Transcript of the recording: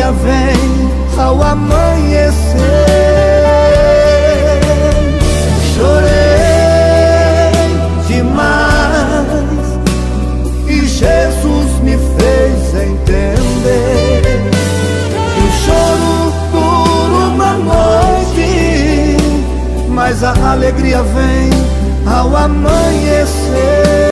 alegria vem ao amanhecer. Chorei demais e Jesus me fez entender que o choro dura uma noite, mas a alegria vem ao amanhecer.